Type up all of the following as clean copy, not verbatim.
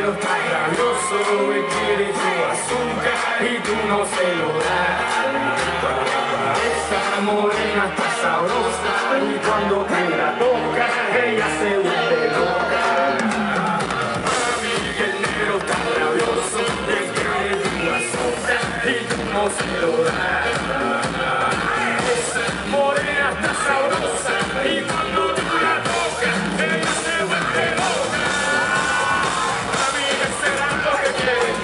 negro está rabioso y quiere su azúcar y tú no se lo das. Esa morena está sabrosa y cuando te la tocas ella se vuelve loca. Mami, el negro está rabioso y quiere su azúcar y tú no se lo das. Esa morena está sabrosa y cuando tú la tocas ella se vuelve loca. Mami, ¿qué será lo que quieres?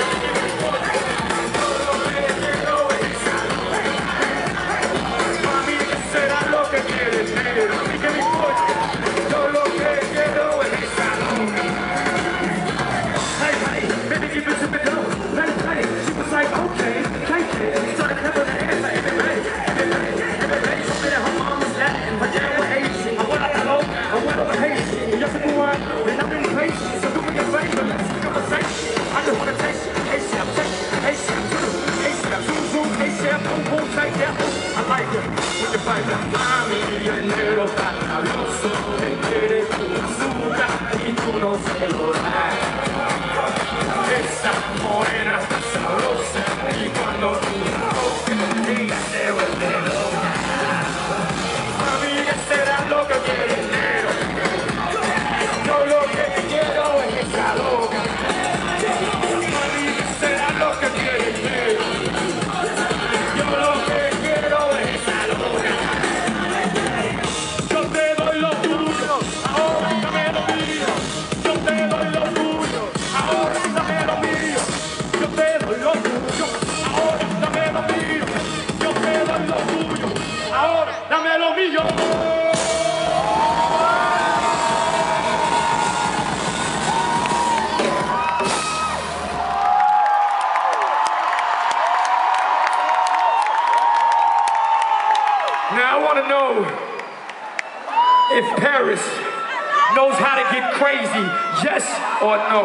Todo lo que quiero es esa loca. Mami, ¿qué será lo que quieres? Negro, a mí que me importa. Yo lo que quiero es esa loca. Hey, hey, baby, keep it super low. Let it play. She was like, okay, take it. Started clapping her hands like everybody. Show me that her mom is Latin, but yeah, we're Asian. I want to know, I want to hate it. Yo sé cómo es, and I'm impatient. So do me a favor, let's have a conversation. I just want to taste it. A-Shap, take it. A-Shap, A-Shap, zoom, zoom, A-Shap, boom, boom, take that. I like it. With your fight, mami, el negro está rabioso. Él quiere tu azúcar y tú no se lo das. Esa morena está sabrosa y cuando tú la tocas, ella se vuelve loca. Mami, ¿qué será lo que quieres, negro? Yo lo que quiero es esa loca. Mami, ¿qué será lo que quieres, negro? Yo lo que quiero es esa loca. Yo te doy lo tuyo, ahora dame lo mío. Yo te doy lo tuyo, ahora dame lo mío. Yo te doy lo tuyo, ahora dame lo mío. Yo te doy lo tuyo, ahora dame lo mío. Now I want to know if Paris knows how to get crazy, yes or no?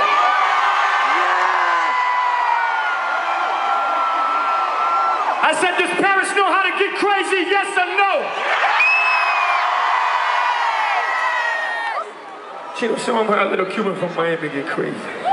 I said, does Paris know how to get crazy, yes or no? She was showing how a little Cuban from Miami get crazy.